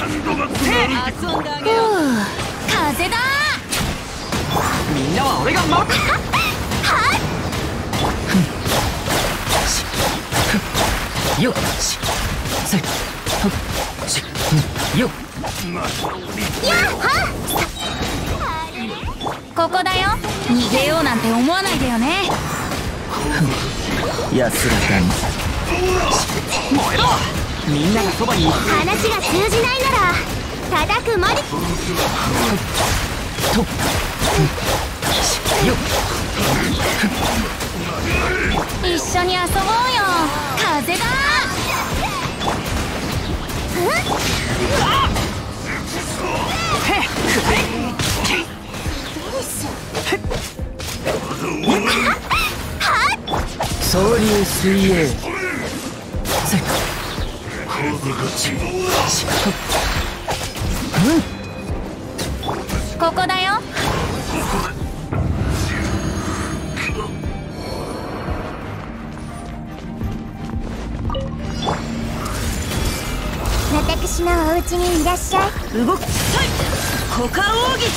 風だ。 みんなは俺が守る。よっしせほっしよっここだよ。逃げようなんて思わないでよね。 安らかに燃えろ。みんながそばに。 話が通じないなら叩くまで。 とよっ一緒に遊ぼうよ。風だ。 総流水泳ここだよ。 私のお家にいらっしゃい。 動く。股間奥義。し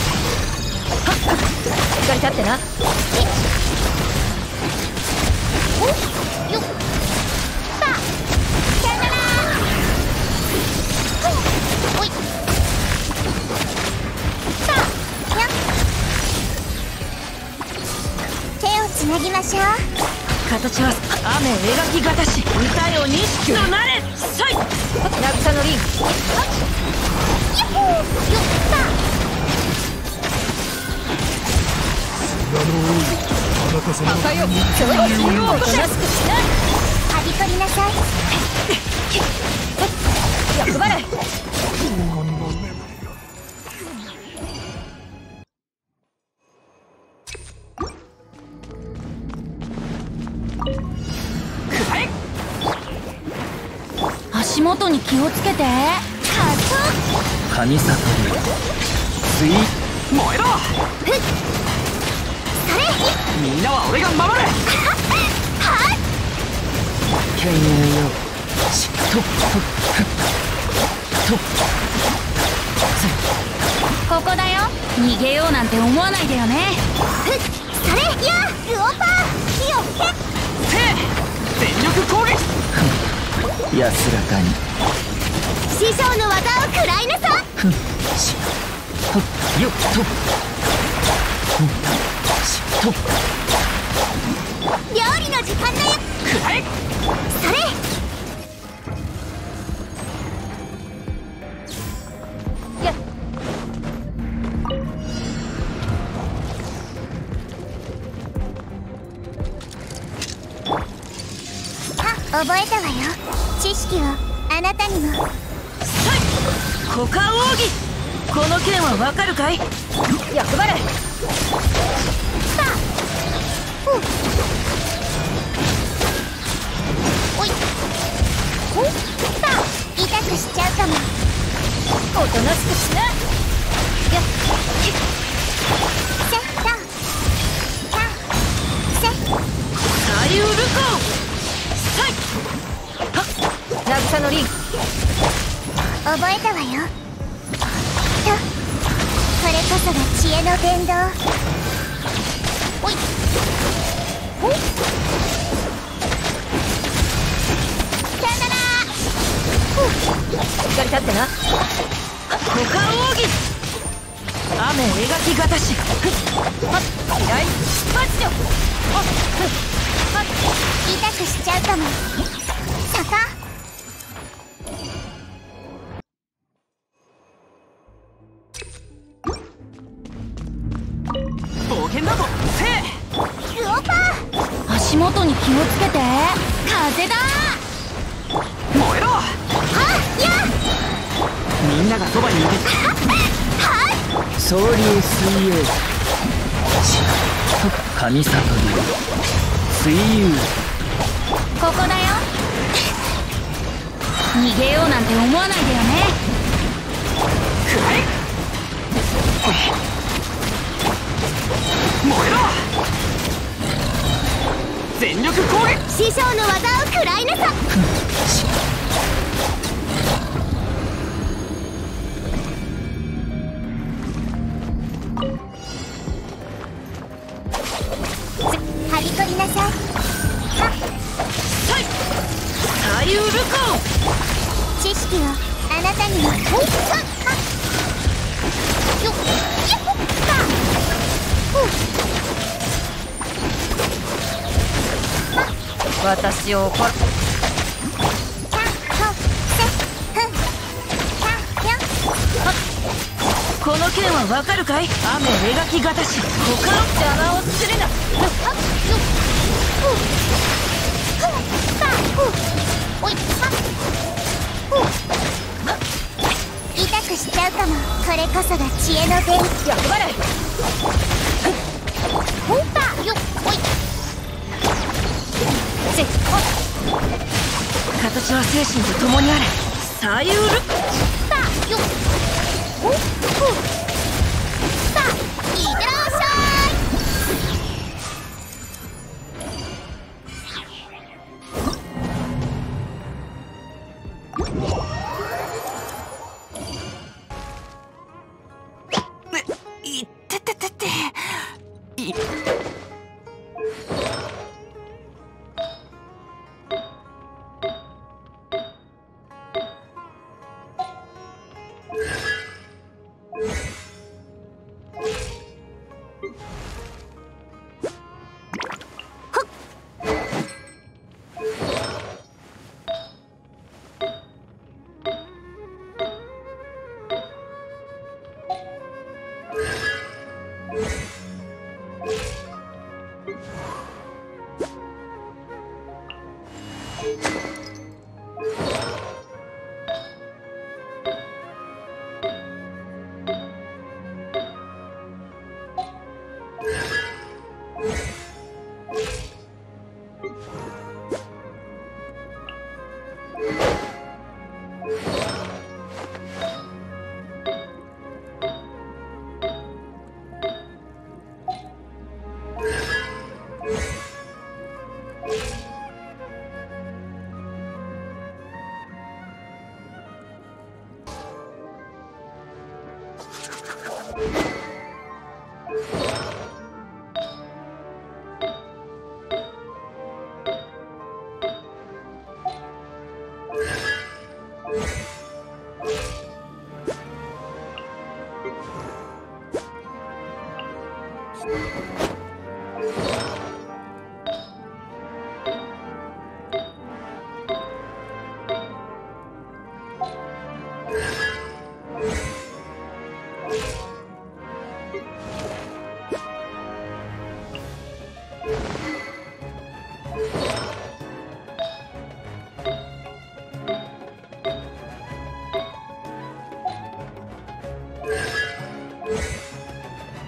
っかり立ってな。 よっさあさよなら。おいさあやっ手をつなぎましょう。 形は雨描きがたし、歌よ錦となれ。さい渚のリン。 よっさあ赤よ、それをおとなしくしな。 はびこりなさい。 役払い。足元に気をつけて。 神里で水燃えろ。みんなは俺が守る。牽引よしとここだよ。逃げようなんて思わないでよね。 それやルオパー火をへっ全力攻撃。安らかに師匠の技を食らいなさ。 よっと料理の時間だよ。 くらえ。 それやっ覚えたわよ。知識をあなたにも。 股間奥義。この剣はわかるかい。役払い。 さあおいさあ痛くしちゃうかも。 おとなしくしな。やっせっとさあせっ左右ルコー。さい渚のリン。 覚えたわよ。とこれこそが知恵の伝道。おいおさよなら。 しっかり立ってな。股間奥義。雨描きがたし。はっ依頼出発よ。 痛くしちゃうかも。さか冒険だぞ。 ルオパー足元に気をつけて。風だ。 燃えろ。 はっやみんながそばにいて。総流水泳神里で水遊。 ここだよ。逃げようなんて思わないでよね。 くらえ。燃えろ。全力攻撃。 師匠の技を食らいなさ。 はびこりなさい。はっサイウルコ知識をあなたにも。ほっはっよっやっほっか私を怒る。この剣はわかるかい？雨描きがたし、他の邪魔をするな。 おい痛くしちゃうかも。これこそが知恵の伝。 役払い。 ほんぱよっおいせっ形は精神と共にあれ。サイウルぱよっほっほっぱいってらっしゃいっててててい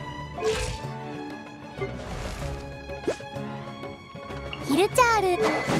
ヒルチャール